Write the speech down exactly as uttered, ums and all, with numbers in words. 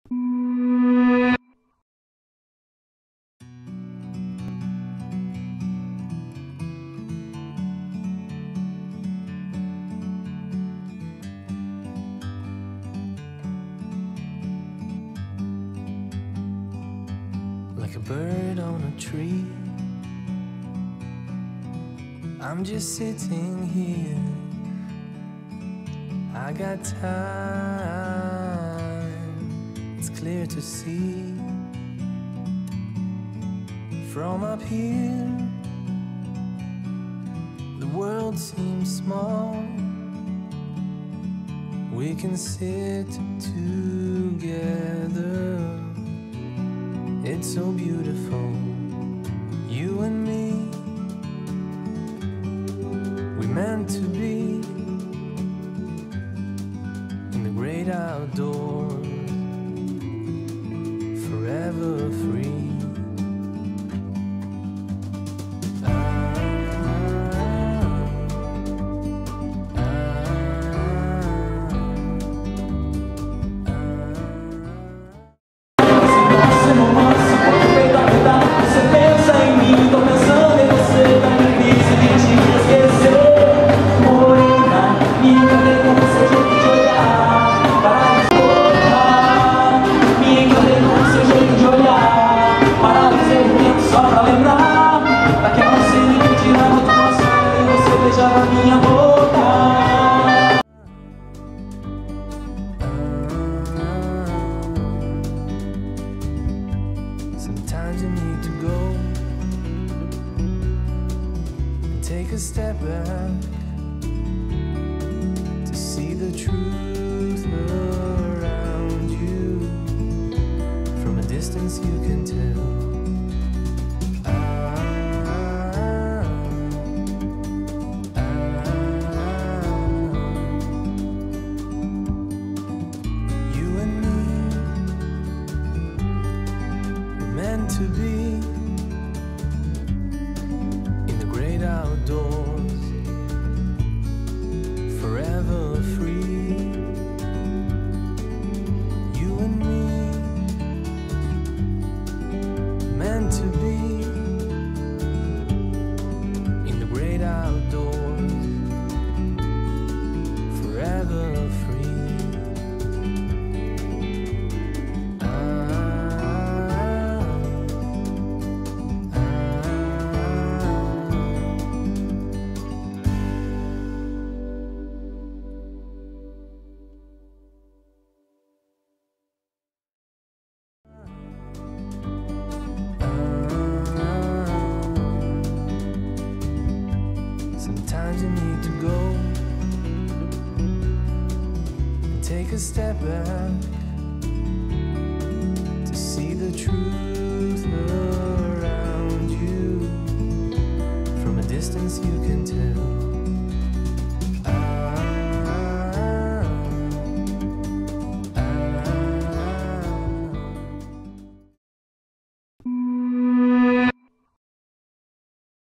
Like a bird on a tree, I'm just sitting here. I got time, it's clear to see. From up here, the world seems small. We can sit together. It's so beautiful, you and me. We meant to be in the great outdoors, forever free. Sometimes you need to go and take a step back to see the truth around you. From a distance you can tell. To be in the great outdoors, forever free. You and me, meant to be in the great outdoors, forever free. Sometimes you need to go and take a step back to see the truth